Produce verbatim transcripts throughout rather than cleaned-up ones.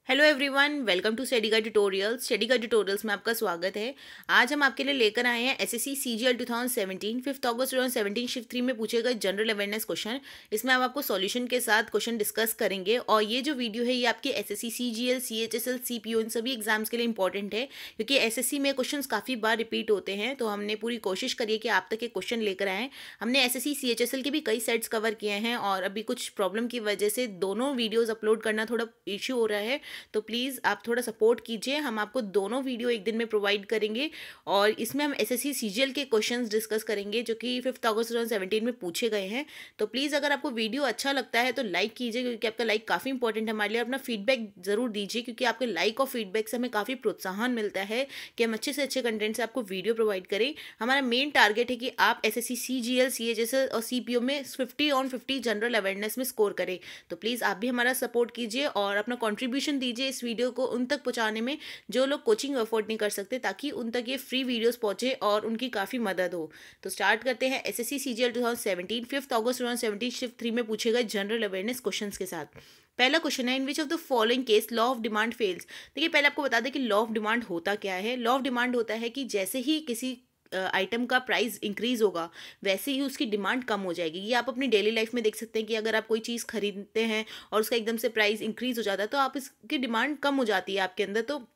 Hello everyone, welcome to study का tutorials. Study का tutorials में आपका स्वागत है। आज हम आपके लिए लेकर आए हैं SSC CGL two thousand seventeen fifth August two thousand seventeen shift three में पूछे गए जनरल अवेयरनेस क्वेश्चन। इसमें हम आपको सॉल्यूशन के साथ क्वेश्चन डिस्कस करेंगे और ये जो वीडियो है ये आपके एसएससी सीजीएल, सीएचएसएल, सीपीओ इन सभी एग्जाम्स के लिए इंपॉर्टेंट है, क्योंकि एसएससी में क्वेश्चन काफ़ी बार रिपीट होते हैं। तो हमने पूरी कोशिश करी है कि आप तक एक क्वेश्चन लेकर आएँ। हमने एसएससी सीएचएसएल के भी कई सेट्स कवर किए हैं और अभी कुछ प्रॉब्लम की वजह से दोनों वीडियोज़ अपलोड करना थोड़ा इशू हो रहा है। तो प्लीज़ आप थोड़ा सपोर्ट कीजिए, हम आपको दोनों वीडियो एक दिन में प्रोवाइड करेंगे और इसमें हम एसएससी सीजीएल के क्वेश्चंस डिस्कस करेंगे जो कि fifth August two thousand seventeen में पूछे गए हैं। तो प्लीज़ अगर आपको वीडियो अच्छा लगता है तो लाइक कीजिए, क्योंकि आपका लाइक काफ़ी इंपॉर्टेंट है हमारे लिए। अपना फीडबैक ज़रूर दीजिए, क्योंकि आपके लाइक और फीडबैक से हमें काफ़ी प्रोत्साहन मिलता है कि हम अच्छे से अच्छे कंटेंट से आपको वीडियो प्रोवाइड करें। हमारा मेन टारगेट है कि आप एसएससी सीजीएल, सीएचएसएल और सीपीओ में fifty on fifty general awareness में स्कोर करें। तो प्लीज़ आप भी हमारा सपोर्ट कीजिए और अपना कॉन्ट्रीब्यूशन दीजिए इस वीडियो को उन तक पहुंचाने में जो लोग कोचिंग अफोर्ड नहीं कर सकते, ताकि उन तक ये फ्री वीडियोस पहुंचे और उनकी काफ़ी मदद हो। तो स्टार्ट करते हैं SSC CGL two thousand seventeen fifth August two thousand seventeen shift three में पूछे गए जनरल अवेयरनेस क्वेश्चंस के साथ। पहला क्वेश्चन है, in which of the following case law of demand fails. देखिए, पहले आपको बता दें कि लॉ ऑफ डिमांड होता क्या है। लॉ ऑफ डिमांड होता है कि जैसे ही किसी आइटम का प्राइस इंक्रीज होगा वैसे ही उसकी डिमांड कम हो जाएगी। ये आप अपनी डेली लाइफ में देख सकते हैं कि अगर आप कोई चीज़ खरीदते हैं और उसका एकदम से प्राइस इंक्रीज हो जाता है तो आप इसकी डिमांड कम हो जाती है आपके अंदर। तो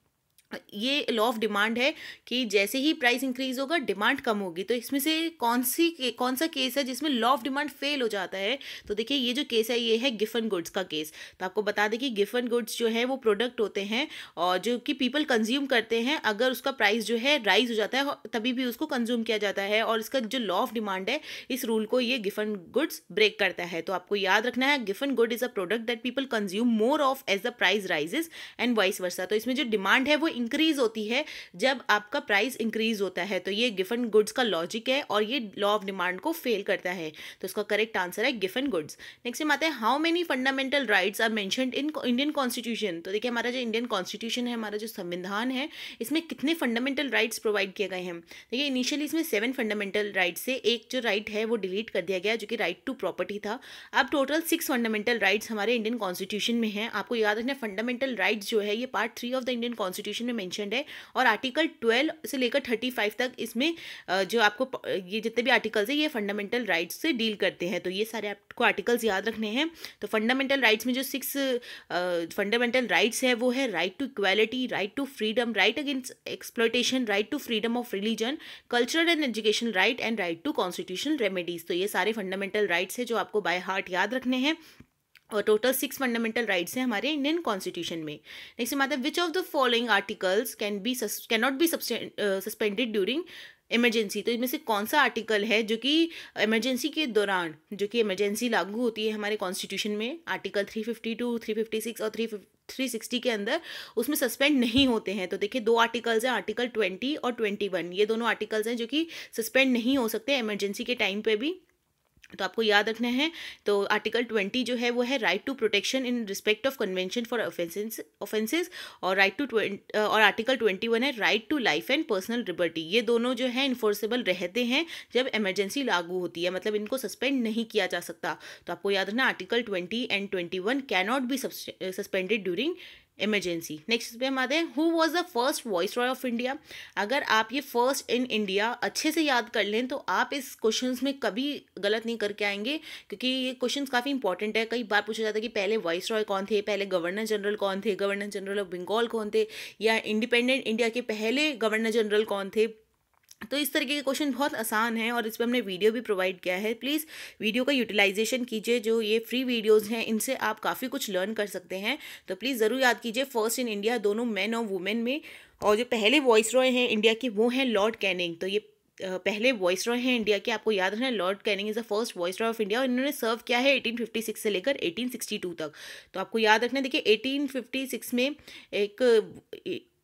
ये लॉ ऑफ डिमांड है कि जैसे ही प्राइस इंक्रीज होगा डिमांड कम होगी। तो इसमें से कौन सी कौन सा केस है जिसमें लॉ ऑफ डिमांड फेल हो जाता है? तो देखिए, ये जो केस है ये है गिफन गुड्स का केस। तो आपको बता दें कि गिफन गुड्स जो है वो प्रोडक्ट होते हैं और जो कि पीपल कंज्यूम करते हैं। अगर उसका प्राइस जो है राइज हो जाता है तभी भी उसको कंज्यूम किया जाता है, और इसका जो लॉ ऑफ डिमांड है इस रूल को ये गिफन गुड्स ब्रेक करता है। तो आपको याद रखना है, Giffen good is a product that people consume more of as the price rises and vice versa. तो इसमें जो डिमांड है वो इंक्रीज होती है जब आपका प्राइस इंक्रीज होता है। तो ये गिफन गुड्स का लॉजिक है और ये लॉ ऑफ डिमांड को फेल करता है। तो इसका करेक्ट आंसर है गिफन गुड्स। नेक्स्ट में आते हैं, how many fundamental rights are mentioned in Indian constitution. तो देखिए, हमारा जो इंडियन कॉन्स्टिट्यूशन है, हमारा जो संविधान है, इसमें कितने फंडामेंटल राइट्स प्रोवाइड किए गए हैं। देखिए, इनिशियली इसमें सेवन फंडामेंटल राइट्स से एक जो राइट है वो डिलीट कर दिया गया, जो कि राइट टू प्रॉपर्टी था। अब टोटल सिक्स फंडामेंटल राइट्स हमारे इंडियन कॉन्स्टिट्यूशन में है। आपको याद रखना, फंडामेंटल राइट्स जो है ये part three of the Indian constitution में मेंशन्ड है और आर्टिकल ट्वेल्व से लेकर थर्टी फाइव तक इसमें जो आपको ये जितने भी आर्टिकल्स है ये फंडामेंटल राइट्स से डील करते हैं। तो ये सारे आपको आर्टिकल्स याद रखने हैं। तो फंडामेंटल राइट्स में जो सिक्स फंडामेंटल राइट्स है वो है right to equality, right to freedom, right against exploitation, right to freedom of religion, cultural and education right and right to constitutional remedies. तो ये सारे फंडामेंटल राइट्स है जो आपको बाय हार्ट याद रखने हैं और टोटल सिक्स फंडामेंटल राइट्स हैं हमारे इंडियन कॉन्स्टिट्यूशन में। नेक्स्ट में आता है, which of the following articles can be can not be suspended during emergency. तो इनमें से कौन सा आर्टिकल है जो कि इमरजेंसी के दौरान, जो कि इमरजेंसी लागू होती है हमारे कॉन्स्टिट्यूशन में, article three fifty two, three fifty six और थ्री थ्री सिक्सटी के अंदर, उसमें सस्पेंड नहीं होते हैं। तो देखिए, दो आर्टिकल्स हैं, आर्टिकल ट्वेंटी और ट्वेंटी वन। ये दोनों आर्टिकल्स हैं जो कि सस्पेंड नहीं हो सकते इमरजेंसी के टाइम पे भी। तो आपको याद रखना है। तो आर्टिकल ट्वेंटी जो है वो है right to protection in respect of convention for offences offences और राइट टू ट्वेंटी और आर्टिकल ट्वेंटी वन है right to life and personal liberty. ये दोनों जो है इन्फोर्सेबल रहते हैं जब इमरजेंसी लागू होती है, मतलब इनको सस्पेंड नहीं किया जा सकता। तो आपको याद रखना, article twenty and twenty one can not be suspended during emergency. Next पे हम आते हैं, who was the first viceroy of India. अगर आप ये फर्स्ट इन इंडिया अच्छे से याद कर लें तो आप इस क्वेश्चंस में कभी गलत नहीं करके आएंगे, क्योंकि ये क्वेश्चंस काफ़ी इंपॉर्टेंट है। कई बार पूछा जाता है कि पहले वॉइस रॉय कौन थे, पहले गवर्नर जनरल कौन थे, गवर्नर जनरल ऑफ बंगाल कौन थे, या इंडिपेंडेंट इंडिया के पहले गवर्नर जनरल कौन थे। तो इस तरीके के क्वेश्चन बहुत आसान हैं और इस पर हमने वीडियो भी प्रोवाइड किया है। प्लीज़ वीडियो का यूटिलाइजेशन कीजिए, जो ये फ्री वीडियोस हैं इनसे आप काफ़ी कुछ लर्न कर सकते हैं। तो प्लीज़ ज़रूर याद कीजिए, फर्स्ट इन इंडिया दोनों मैन और वुमेन में, और जो पहले वॉइस रॉय हैं इंडिया के वो हैं लॉर्ड कैनिंग। तो ये पहले वॉइस रॉय हैं इंडिया के, आपको याद रखना है, Lord Canning is the first viceroy of India और इन्होंने सर्व किया है एटीन फिफ्टी सिक्स से लेकर एटीन सिक्सटी टू तक। तो आपको याद रखना है, देखिए एटीन फिफ्टी सिक्स में एक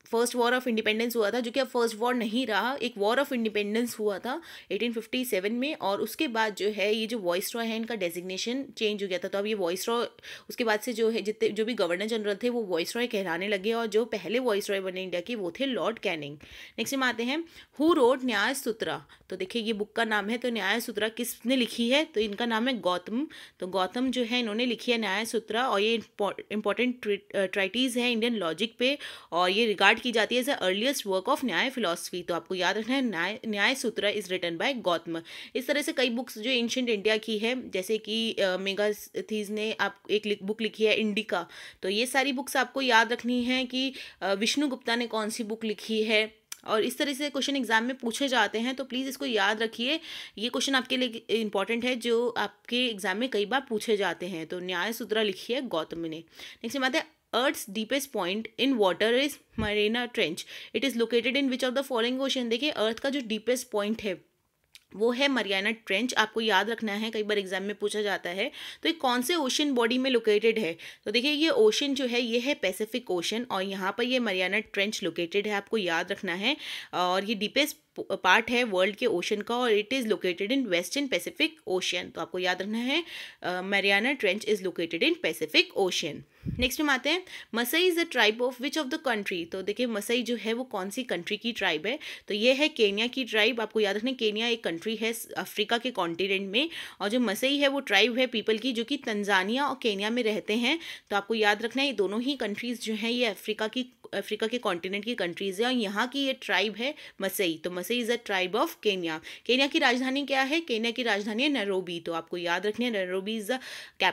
फर्स्ट वॉर ऑफ इंडिपेंडेंस हुआ था, जो कि अब फर्स्ट वॉर नहीं रहा, एक वॉर ऑफ इंडिपेंडेंस हुआ था एटीन फिफ्टी सेवन में। और उसके बाद जो है ये जो वॉइस रॉय है इनका डेजिग्नेशन चेंज हो गया था। तो अब ये वॉइस रॉय, उसके बाद से जो है जितने जो भी गवर्नर जनरल थे वो वॉइस रॉय कहलाने लगे, और जो पहले वॉइस रॉय बने इंडिया के वो थे लॉर्ड कैनिंग। नेक्स्ट में आते हैं हु रोड न्याय सूत्रा। तो देखिए ये बुक का नाम है, तो न्याय सूत्रा किसने लिखी है, तो इनका नाम है गौतम। तो गौतम जो है इन्होंने लिखी है न्याय सूत्रा, और ये इंपॉर्टेंट ट्राइटीज है इंडियन लॉजिक पे, और ये रिगार्ड की जाती है as the earliest work of Nyaya philosophy. तो आपको याद रखना है न्याय न्याय सूत्र इज रिटन बाय गौतम। इस तरह से कई बुक्स जो एंशिएंट इंडिया की है, जैसे कि मेगास्थीज ने आप एक बुक लिखी है इंडिका, तो ये सारी बुक्स आपको याद रखनी है कि विष्णु गुप्ता ने कौन सी बुक लिखी है, और इस तरह से क्वेश्चन एग्जाम में पूछे जाते हैं। तो प्लीज़ इसको याद रखिए, ये क्वेश्चन आपके लिए इंपॉर्टेंट है जो आपके एग्जाम में कई बार पूछे जाते हैं। तो न्याय सूत्र लिखी है गौतम ने। नेक्स्ट बात है Earth's deepest point in water is Mariana Trench. It is located in which of the following ocean? देखिए अर्थ का जो डीपेस्ट पॉइंट है वो है मरियाना ट्रेंच, आपको याद रखना है, कई बार एग्जाम में पूछा जाता है। तो ये कौन से ओशन बॉडी में लोकेटेड है, तो देखिए ये ओशन जो है ये है पैसिफिक ओशन, और यहाँ पर ये मरियाना ट्रेंच लोकेटेड है, आपको याद रखना है। और ये डीपेस्ट पार्ट है वर्ल्ड के ओशन का, और it is located in western Pacific Ocean. तो आपको याद रखना है Mariana Trench is located in Pacific Ocean. Next में आते हैं Masai is the tribe of which of the country. तो देखिए मसई जो है वो कौन सी कंट्री की ट्राइब है, तो ये है केन्या की ट्राइब। आपको याद रखना है केन्या एक कंट्री है अफ्रीका के कॉन्टिनेंट में, और जो मसई है वो ट्राइब है पीपल की जो कि तंजानिया और केन्या में रहते हैं। तो आपको याद रखना है ये दोनों ही कंट्रीज जो हैं ये अफ्रीका की अफ्रीका के कॉन्टिनेंट की कंट्रीज है, और यहाँ की ये ट्राइब है मसई। तो Masai is a tribe of Kenya. Kenya की राजधानी क्या है, केन्या की राजधानी है नैरोबी। तो आपको याद रखना है Nairobi is the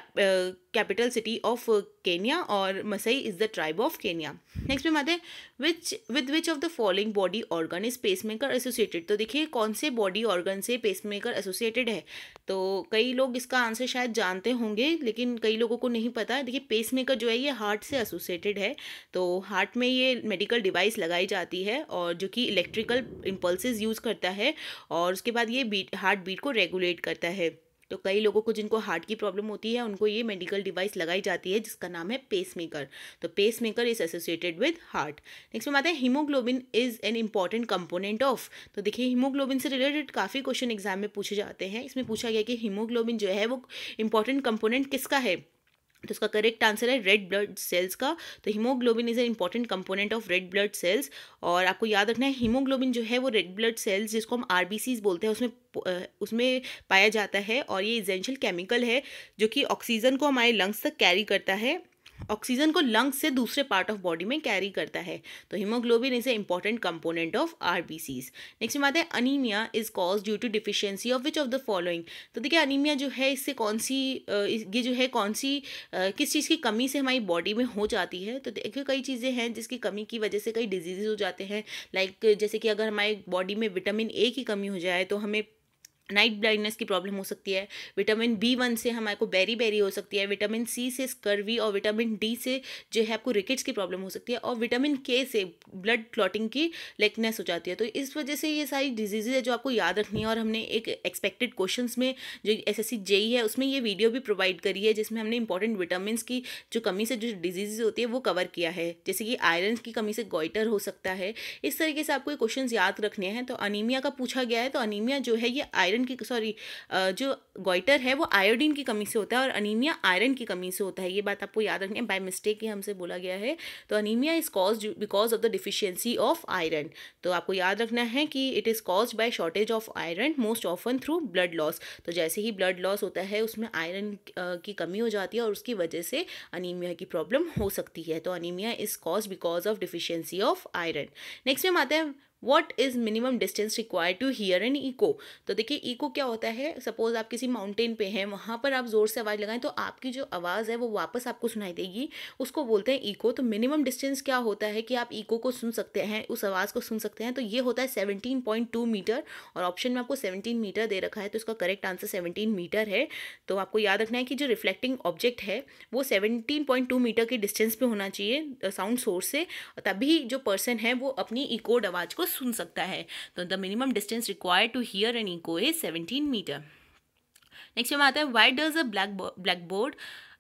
capital city of Kenya, और Masai is the tribe of Kenya. Next में आते हैं which with which of the following body organ is pacemaker associated. तो देखिए कौन से बॉडी ऑर्गन से पेसमेकर एसोसिएटेड है, तो कई लोग इसका आंसर शायद जानते होंगे लेकिन कई लोगों को नहीं पता। देखिए पेसमेकर जो है ये हार्ट से एसोसिएटेड है, तो हार्ट में ये मेडिकल डिवाइस लगाई जाती है और जो कि इलेक्ट्रिकल इम्पल्सेस यूज़ करता है, और उसके बाद ये बीट हार्ट बीट को रेगुलेट करता है। तो कई लोगों को जिनको हार्ट की प्रॉब्लम होती है उनको ये मेडिकल डिवाइस लगाई जाती है जिसका नाम है पेसमेकर। तो pacemaker is associated with heart. Next में आता है haemoglobin is an important component of. तो देखिए हीमोग्लोबिन से रिलेटेड काफ़ी क्वेश्चन एग्जाम में पूछे जाते हैं। इसमें पूछा गया कि हीमोग्लोबिन जो है वो इंपॉर्टेंट कंपोनेंट किसका है, तो उसका करेक्ट आंसर है रेड ब्लड सेल्स का। तो haemoglobin is an important component of red blood cells, और आपको याद रखना है हीमोग्लोबिन जो है वो रेड ब्लड सेल्स जिसको हम आरबीसीज बोलते हैं उसमें उसमें पाया जाता है, और ये इसेंशियल केमिकल है जो कि ऑक्सीजन को हमारे लंग्स तक कैरी करता है, ऑक्सीजन को लंग्स से दूसरे पार्ट ऑफ बॉडी में कैरी करता है। तो haemoglobin is a important component of RBCs. Next में आता है anaemia is cause due to deficiency of which of the following. तो देखिए अनीमिया जो है इससे कौन सी ये जो है कौन सी किस चीज़ की कमी से हमारी बॉडी में हो जाती है। तो देखिए कई चीज़ें हैं जिसकी कमी की वजह से कई डिजीजेज हो जाते हैं, लाइक जैसे कि अगर हमारी बॉडी में विटामिन ए की कमी हो जाए तो हमें नाइट ब्लाइंडनेस की प्रॉब्लम हो सकती है, विटामिन बी वन से हमारे को बेरी बेरी हो सकती है, विटामिन सी से स्कर्वी, और विटामिन डी से जो है आपको रिकेट्स की प्रॉब्लम हो सकती है, और विटामिन के से ब्लड क्लॉटिंग की लेकनेस हो जाती है। तो इस वजह से ये सारी डिजीज़ है जो आपको याद रखनी है, और हमने एक एक्सपेक्टेड क्वेश्चंस में जो एसएससी जेई है उसमें ये वीडियो भी प्रोवाइड करी है जिसमें हमने इंपॉर्टेंट विटामिन की जो कमी से जो डिजीज़ होती है वो कवर किया है, जैसे कि आयरन की कमी से गॉइटर हो सकता है। इस तरीके से आपको ये क्वेश्चन याद रखने हैं। तो अनीमिया का पूछा गया है, तो अनीमिया जो है ये आयरन की सॉरी जो गॉइटर है वो आयोडीन की कमी से होता है, और अनीमिया आयरन की कमी से होता है। ये बात आपको याद रखनी है, बाय मिस्टेक ही हमसे बोला गया है। तो anaemia is caused because of the deficiency of iron. तो आपको याद रखना है कि it is caused by shortage of iron most often through blood loss. तो जैसे ही ब्लड लॉस होता है उसमें आयरन की कमी हो जाती है और उसकी वजह से अनीमिया की प्रॉब्लम हो सकती है। तो anaemia is caused because of deficiency of iron. Next में आते हैं what is minimum distance required to hear an echo. तो देखिए इको क्या होता है, सपोज आप किसी माउंटेन पे हैं, वहाँ पर आप ज़ोर से आवाज़ लगाएं तो आपकी जो आवाज़ है वो वापस आपको सुनाई देगी, उसको बोलते हैं इको। तो मिनिमम डिस्टेंस क्या होता है कि आप इको को सुन सकते हैं, उस आवाज़ को सुन सकते हैं, तो ये होता है सेवनटीन पॉइंट टू मीटर, और ऑप्शन में आपको सेवनटीन मीटर दे रखा है, तो इसका करेक्ट आंसर सेवनटीन मीटर है। तो आपको याद रखना है कि जो रिफ्लेक्टिंग ऑब्जेक्ट है वो सेवनटीन पॉइंट टू मीटर के डिस्टेंस पे होना चाहिए साउंड सोर्स से, तभी जो पर्सन है वो अपनी इकोड आवाज़ को सुन सकता है। तो the minimum distance required to hear an echo is seventeen metre. Next में आता है why does a black black board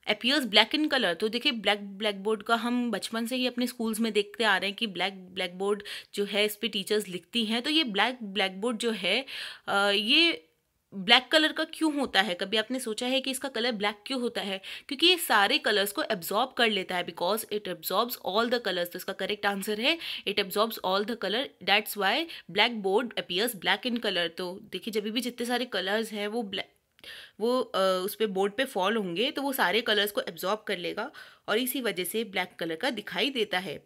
appears black in colour, तो देखिए ब्लैक ब्लैक बोर्ड का हम बचपन से ही अपने स्कूल्स में देखते आ रहे हैं कि ब्लैक ब्लैक बोर्ड जो है इस पे टीचर्स लिखती हैं। तो ये ब्लैक ब्लैक बोर्ड जो है अ, ये ब्लैक कलर का क्यों होता है? कभी आपने सोचा है कि इसका कलर ब्लैक क्यों होता है? क्योंकि ये सारे कलर्स को एब्जॉर्ब कर लेता है, because it absorbs all the colours. तो इसका करेक्ट आंसर है it absorbs all the colour, that's why black board appears black in colour. तो देखिए जब भी जितने सारे कलर्स हैं वो ब्लैक वो अ, उस पे बोर्ड पे फॉल होंगे तो वो सारे कलर्स को एब्जॉर्ब कर लेगा और इसी वजह से ब्लैक कलर का दिखाई देता है।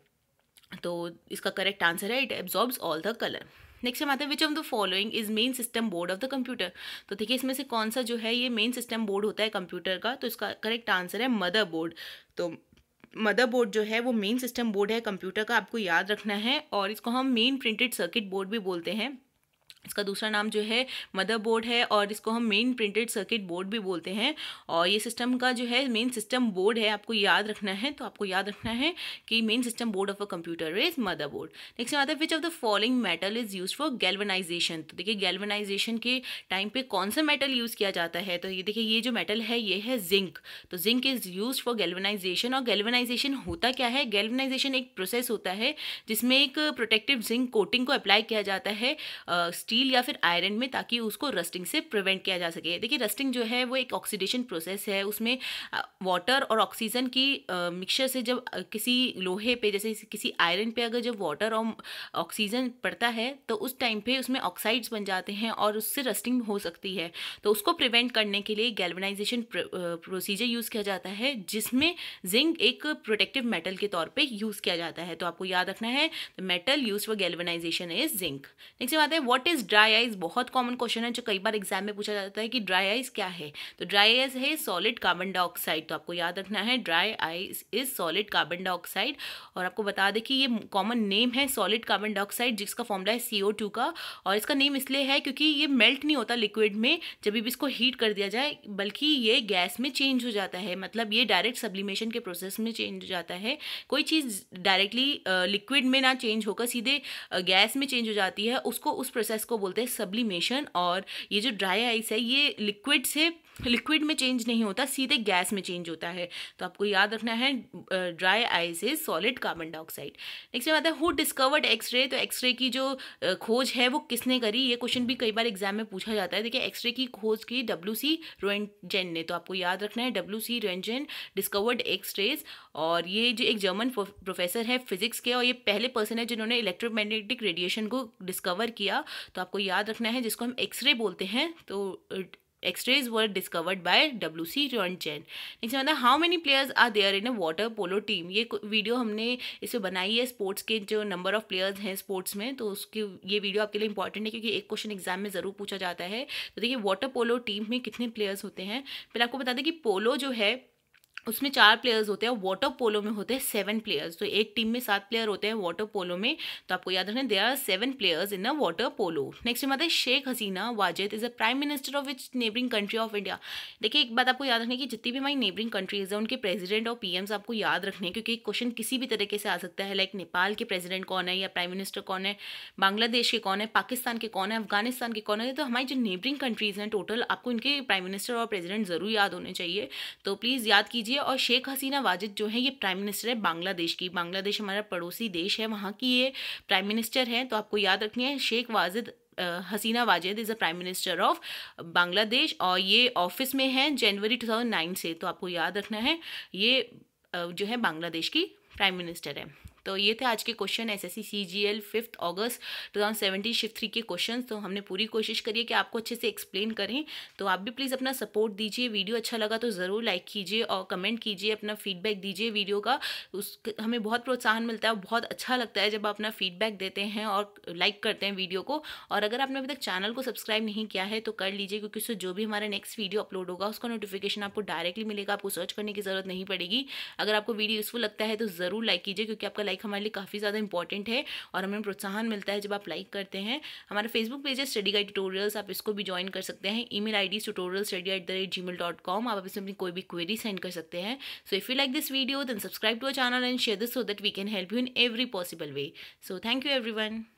तो इसका करेक्ट आंसर है it absorbs all the colour. Next हम आते हैं which of the following is main system board of the computer. तो देखिए इसमें से कौन सा जो है ये मेन सिस्टम बोर्ड होता है कंप्यूटर का? तो इसका करेक्ट आंसर है मदर बोर्ड। तो मदर बोर्ड जो है वो मेन सिस्टम बोर्ड है कंप्यूटर का, आपको याद रखना है। और इसको हम मेन प्रिंटेड सर्किट बोर्ड भी बोलते हैं। इसका दूसरा नाम जो है मदरबोर्ड है और इसको हम मेन प्रिंटेड सर्किट बोर्ड भी बोलते हैं। और ये सिस्टम का जो है मेन सिस्टम बोर्ड है, आपको याद रखना है। तो आपको याद रखना है कि main system board of a computer is motherboard. Next आता है which of the following metal is use for galvanisation. तो देखिए गैल्वेनाइजेशन के टाइम पे कौन सा मेटल यूज़ किया जाता है? तो ये देखिए ये जो मेटल है ये है जिंक। तो zinc is use for galvanisation. और गैल्वेनाइजेशन होता क्या है? गैल्वेनाइजेशन एक प्रोसेस होता है जिसमें एक प्रोटेक्टिव जिंक कोटिंग को अप्लाई किया जाता है स्टील या फिर आयरन में, ताकि उसको रस्टिंग से प्रिवेंट किया जा सके। देखिए रस्टिंग जो है वो एक ऑक्सीडेशन प्रोसेस है, उसमें वाटर और ऑक्सीजन की मिक्सचर से जब uh, किसी लोहे पे जैसे किसी आयरन पे अगर जब वाटर और ऑक्सीजन पड़ता है तो उस टाइम पे उसमें ऑक्साइड्स बन जाते हैं और उससे रस्टिंग हो सकती है। तो उसको प्रिवेंट करने के लिए गैल्वेनाइजेशन प्रोसीजर यूज़ किया जाता है जिसमें जिंक एक प्रोटेक्टिव मेटल के तौर पे यूज़ किया जाता है। तो आपको याद रखना है the metal use for galvanisation is zinc. Next बात है व्हाट इज ड्राई आइस। बहुत कॉमन क्वेश्चन है जो कई बार एग्जाम में पूछा जाता है कि ड्राई आइस क्या है। तो ड्राई आइस है सॉलिड कार्बन डाइऑक्साइड। तो आपको याद रखना है dry ice is solid carbon dioxide. और आपको बता दें कि ये कॉमन नेम है सॉलिड कार्बन डाइऑक्साइड जिसका फॉर्मूला है सी ओ टू का। और इसका नेम इसलिए है क्योंकि ये मेल्ट नहीं होता लिक्विड में जब भी इसको हीट कर दिया जाए, बल्कि ये गैस में चेंज हो जाता है। मतलब ये डायरेक्ट सब्लिमेशन के प्रोसेस में चेंज हो जाता है। कोई चीज़ डायरेक्टली लिक्विड में ना चेंज होकर सीधे गैस में चेंज हो जाती है, उसको उस प्रोसेस को बोलते हैं सब्लिमेशन। और ये जो ड्राई आइस है ये लिक्विड से लिक्विड में चेंज नहीं होता, सीधे गैस में चेंज होता है। तो आपको याद रखना है dry ice is solid carbon dioxide. Next बात है हु डिस्कवर्ड एक्सरे। तो एक्सरे की जो खोज है वो किसने करी? ये क्वेश्चन भी कई बार एग्जाम में पूछा जाता है। देखिए एक्सरे की खोज की डब्ल्यू सी रोएंटजेन ने। तो आपको याद रखना है W C Roentgen discovered x rays. और ये जो एक जर्मन प्रोफेसर है फिजिक्स के और ये पहले पर्सन है जिन्होंने इलेक्ट्रोमैग्नेटिक रेडिएशन को डिस्कवर किया। तो आपको याद रखना है जिसको हम एक्सरे बोलते हैं। तो X-rays were discovered by W C Roentgen। Next मतलब how many players are there in a water polo team. ये वीडियो हमने इसमें बनाई है स्पोर्ट्स के जो नंबर ऑफ प्लेयर्स हैं स्पोर्ट्स में। तो उसकी ये वीडियो आपके लिए इंपॉर्टेंट है क्योंकि एक क्वेश्चन एग्जाम में ज़रूर पूछा जाता है। तो देखिए वाटर पोलो टीम में कितने प्लेयर्स होते हैं। फिर आपको बता दें कि पोलो जो है उसमें चार प्लेयर्स होते हैं, वाटर पोलो में होते हैं सेवन प्लेयर्स। तो एक टीम में सात प्लेयर होते हैं वाटर पोलो में। तो आपको याद रखना there are seven players in a water polo. Next बात है Sheikh Hasina Wajid is a prime minister of which neighbouring country of India. देखिए एक बात आपको याद रखनी है कि जितनी भी हमारी नेबरिंग कंट्रीज है उनके प्रेसिडेंट और पीएम्स आपको याद रखने हैं, क्योंकि क्वेश्चन किसी भी तरीके से आ सकता है। लाइक नेपाल के प्रेसिडेंट कौन है या प्राइम मिनिस्टर कौन है, बांग्लादेश के कौन है, पाकिस्तान के कौन है, अफगानिस्तान के कौन है। तो हमारी जो नेबरिंग कंट्रीज हैं टोटल आपको इनके प्राइम मिनिस्टर और प्रेसिडेंट जरूर याद होने चाहिए। तो प्लीज़ याद कीजिए। और शेख हसीना वाजिद जो है ये प्राइम मिनिस्टर है बांग्लादेश की। बांग्लादेश हमारा पड़ोसी देश है, वहाँ की ये प्राइम मिनिस्टर है। तो आपको याद रखनी है Sheikh Wajid Hasina Wajid is a prime minister of Bangladesh. और ये ऑफिस में है जनवरी टू थाउजेंड नाइन से। तो आपको याद रखना है ये जो है बांग्लादेश की प्राइम मिनिस्टर है। तो ये थे आज के question SSC CGL fifth August two thousand seventeen shift three के क्वेश्चन। तो हमने पूरी कोशिश करी है कि आपको अच्छे से एक्सप्लेन करें। तो आप भी प्लीज़ अपना सपोर्ट दीजिए। वीडियो अच्छा लगा तो ज़रूर लाइक कीजिए और कमेंट कीजिए, अपना फीडबैक दीजिए वीडियो का। उस हमें बहुत प्रोत्साहन मिलता है और बहुत अच्छा लगता है जब आप अपना फीडबैक देते हैं और लाइक करते हैं वीडियो को। और अगर आपने अभी तक चैनल को सब्सक्राइब नहीं किया है तो कर लीजिए, क्योंकि उससे जो भी हमारा नेक्स्ट वीडियो अपलोड होगा उसका नोटिफिकेशन आपको डायरेक्टली मिलेगा। आपको सर्च करने की ज़रूरत नहीं पड़ेगी। अगर आपको वीडियो यूजफुल लगता है तो ज़रूर लाइक कीजिए, क्योंकि आपका लाइक हमारे लिए काफ़ी ज़्यादा इंपॉर्टेंट है और हमें प्रोत्साहन मिलता है जब आप लाइक करते हैं। हमारा फेसबुक पेज है स्टडी गाइड ट्यूटोरियल्स, आप इसको भी ज्वाइन कर सकते हैं। Email ID tutorial study at the rate Gmail dot com. आप इसमें अपनी कोई भी क्वेरी सेंड कर सकते हैं। So if you like this video then subscribe to our channel and share this so that we can help you in every possible way. So thank you everyone.